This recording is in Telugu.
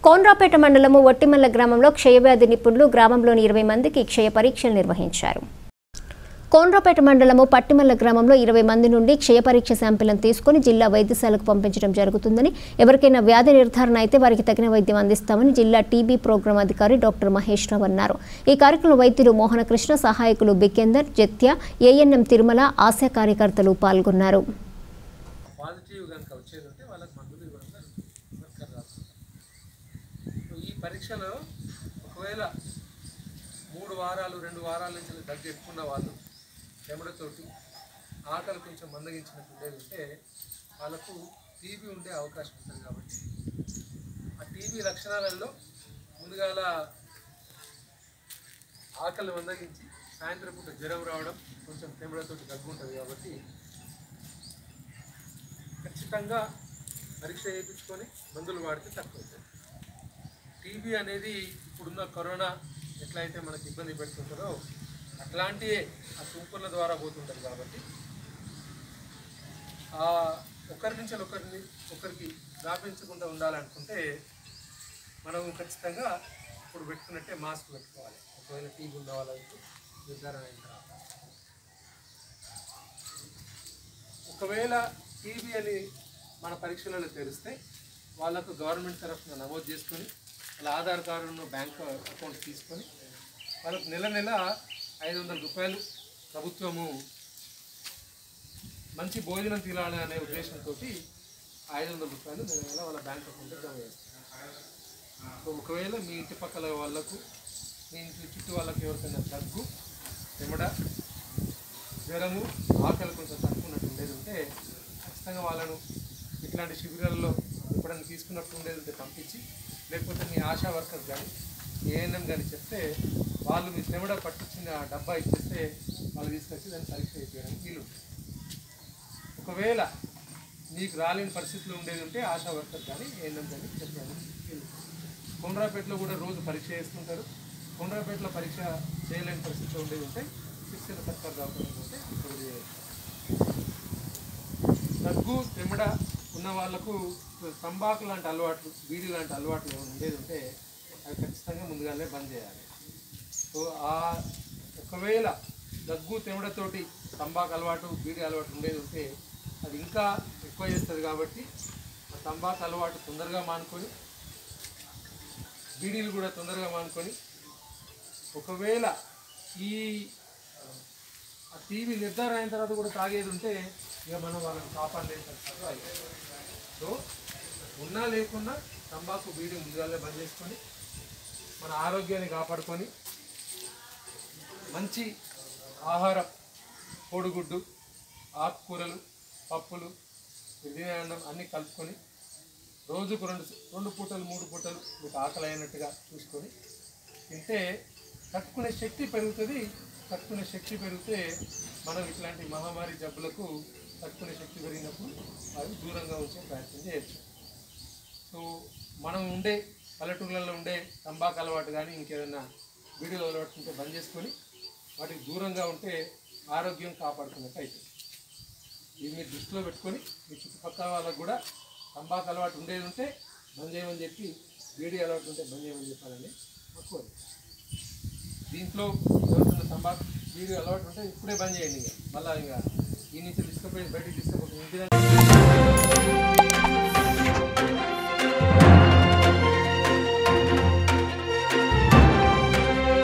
కోన్రాపేట మండలము ఒట్టిమల్ల గ్రామంలో క్షయవ్యాధి నిపుణులు గ్రామంలోని 20 మందికి క్షయ పరీక్షలు నిర్వహించారు. కోన్రాపేట మండలము పట్టిమల్ల గ్రామంలో 20 మంది నుండి క్షయ పరీక్ష శాంపిల్లను తీసుకుని జిల్లా వైద్యశాలకు పంపించడం జరుగుతుందని, ఎవరికైనా వ్యాధి నిర్ధారణ అయితే వారికి తగిన వైద్యం అందిస్తామని జిల్లా టీబీ ప్రోగ్రాం అధికారి డాక్టర్ మహేష్ రావు అన్నారు. ఈ కార్యక్రమంలో వైద్యులు మోహనకృష్ణ, సహాయకులు బికేందర్, జత్య, ఏఎన్ఎం తిరుమల, ఆశా కార్యకర్తలు పాల్గొన్నారు. పరీక్షలో ఒకవేళ 3 వారాలు 2 వారాల నుంచి దగ్గు ఎక్కున్న వాళ్ళు చెమటతోటి ఆకలి కొంచెం మందగించినట్టు ఉంటే వాళ్ళకు టీబీ ఉండే అవకాశం ఉంటుంది. కాబట్టి ఆ టీబీ లక్షణాలలో ముందుగాల ఆకలి మందగించి సాయంత్రం పూట జ్వరం రావడం, కొంచెం చెమటతోటి దగ్గు ఉంటుంది. కాబట్టి ఖచ్చితంగా పరీక్ష చేయించుకొని మందులు వాడితే తక్కువ అవుతుంది. టీబీ అనేది ఇప్పుడున్న కరోనా ఎట్లయితే మనకి ఇబ్బంది పెడుతుంటుందో అట్లాంటివే ఆ తుంపుల ద్వారా పోతుంటుంది. కాబట్టి ఒకరి నుంచి ఒకరికి వ్యాపించకుండా ఉండాలనుకుంటే మనం ఖచ్చితంగా ఇప్పుడు పెట్టుకున్నట్టే మాస్క్ పెట్టుకోవాలి. ఒకవేళ టీబీ ఉన్న వాళ్ళకి నిర్ధారణ అయిన తర్వాత, ఒకవేళ టీబీ అని మన పరీక్షలలో తెలిస్తే వాళ్ళకు గవర్నమెంట్ తరఫున నమోదు చేసుకొని వాళ్ళ ఆధార్ కార్డును బ్యాంక్ అకౌంట్ తీసుకొని వాళ్ళకు నెల 500 రూపాయలు ప్రభుత్వము మంచి భోజనం తినాలి అనే ఉద్దేశంతో 500 రూపాయలు నెల వాళ్ళ బ్యాంక్ అకౌంట్లో జమ చేస్తారు. సో ఒకవేళ మీ ఇంటి పక్కల వాళ్ళకు, మీ ఇంటి చుట్టూ వాళ్ళకి ఎవరికైనా దగ్గు, చెమట, జ్వరము, ఆకలి కొంచెం తక్కువన్నట్టు ఉండేది ఉంటే ఖచ్చితంగా వాళ్ళను ఇట్లాంటి శిబిరాల్లో ఎప్పుడైనా తీసుకున్నట్టు ఉండేది ఉంటే పంపించి, లేకపోతే మీ ఆశా వర్కర్స్ కానీ ఏఎన్ఎం కానీ చెప్తే వాళ్ళు మీ చెమట పట్టించిన డబ్బా ఇచ్చేస్తే వాళ్ళు తీసుకొచ్చి దాన్ని పరీక్ష చేయడానికి వీలు. ఒకవేళ మీకు రాలేని పరిస్థితులు ఉండేది ఉంటే ఆశా వర్కర్ కానీ ఏఎన్ఎం కానీ చెప్పడానికి వీలు. కోనరాపేటలో కూడా రోజు పరీక్ష చేస్తుంటారు. కోనరాపేటలో పరీక్ష చేయలేని పరిస్థితులు ఉండేది ఉంటే శిక్షణ సర్కార్ దవాఖానకు ఉంటే దగ్గు, చెమట ఉన్న వాళ్ళకు తంబాకు లాంటి అలవాట్లు, బీడీ లాంటి అలవాట్లు ఏమైనా ఉండేది ఉంటే అవి ఖచ్చితంగా ముందుగానే బంద్ చేయాలి. సో ఒకవేళ దగ్గు, చెమటతోటి తంబాకు అలవాటు, బీడీ అలవాటు ఉండేది ఉంటే అది ఇంకా ఎక్కువ చేస్తుంది. కాబట్టి ఆ తంబాకు అలవాటు తొందరగా మానుకొని, బీడీలు కూడా తొందరగా మానుకొని, ఒకవేళ ఈ టీవీ నిర్ధారణ అయిన తర్వాత కూడా తాగేది ఉంటే ఇక మనం వాళ్ళని కాపాడలేని పరిస్థితులు అయ్యాయి. సో ఉన్నా లేకున్నా తంబాకు, బీడీ ముందుగానే బంద్ చేసుకొని మన ఆరోగ్యాన్ని కాపాడుకొని మంచి ఆహారం, కోడిగుడ్డు, ఆకుకూరలు, పప్పులు, అన్నం అన్నీ కలుపుకొని రోజుకు 2 పూటలు 3 పూటలు మీకు ఆకలి అయినట్టుగా చూసుకొని తింటే తట్టుకునే శక్తి పెరుగుతుంది. తట్టుకునే శక్తి పెరిగితే మనం ఇట్లాంటి మహమ్మారి జబ్బులకు తట్టుకునే శక్తి పెరిగినప్పుడు అవి దూరంగా ఉంచే ప్రయత్నం చేయొచ్చు. సో మనం ఉండే పల్లెటూళ్ళల్లో ఉండే తంబాకు అలవాటు కానీ ఇంకేదైనా బీడీలు అలవాటు ఉంటే బంద్ చేసుకొని వాటికి దూరంగా ఉంటే ఆరోగ్యం కాపాడుకున్నట్టు అవుతుంది. ఇది మీరు దృష్టిలో పెట్టుకొని మీ చుట్టుపక్కల వాళ్ళకు కూడా తంబాకు అలవాటు ఉండేది ఉంటే బంద్ చేయమని చెప్పి, బీడీ అలవాటు ఉంటే బంద్ చేయమని చెప్పాలని తక్కువ. దీంట్లో ఎవరికైనా తంబాకు, బీడీ అలవాటు ఉంటే ఇప్పుడే బంద్ చేయండి. ఇక మళ్ళీ ఇంకా ఈ నుంచి తీసుకుపోయి బయటికి తీసుకుపోయి ఇంటి